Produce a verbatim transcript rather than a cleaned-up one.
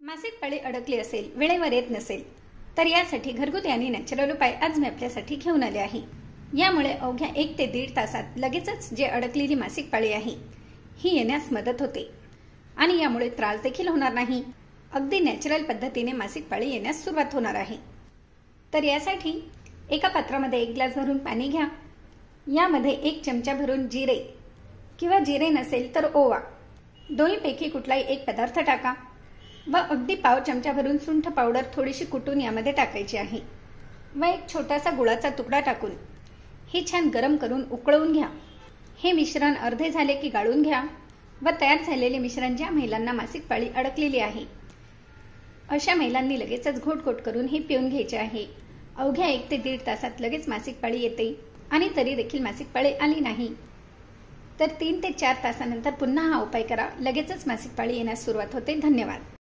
मासिक पाळी अडकली असेल, वेळेवर येत नसेल, तर यासाठी घरगुती आणि नॅचरल उपाय आज मी आपल्यासाठी घेऊन आले आहे। यामुळे अवघ्या एक ते दीड तासात लगेचच जे अडकलेली मासिक पाळी आहे ही येण्यास मदत होते आणि यामुळे त्रास देखील होणार नाही। अगदी नॅचरल पद्धतीने मासिक पाळी येण्यास सुरुवात होणार आहे। तर यासाठी एका पात्रामध्ये एक ग्लास भरून पाणी घ्या। यामध्ये एक चमचा भरून जिरे किंवा जिरे नसेल तर ओवा, दोन्हीपैकी कुठलाही एक पदार्थ टाका व अगदी पाव चमचा भरून सुंठ पावडर थोडीशी कुटून यामध्ये टाकायची आहे व एक छोटासा गुळाचा तुकडा टाकून हे छान गरम करून उकळवून घ्या। हे मिश्रण अर्धे झाले की गाळून घ्या व तयार झालेले मिश्रण ज्या महिलांना मासिक पाळी अडकलेली आहे अशा महिलांनी लगेचच घोट-घोट करून हे पिऊन घ्यायचे आहे। अवघ्या एक ते दीड तासात लगेच मासिक पाळी येते आणि तरी देखील मासिक पाळी आली नाही तर तीन ते चार तासानंतर पुन्हा हा उपाय करा, लगेचच मासिक पाळी येण्यास सुरुवात होते। धन्यवाद।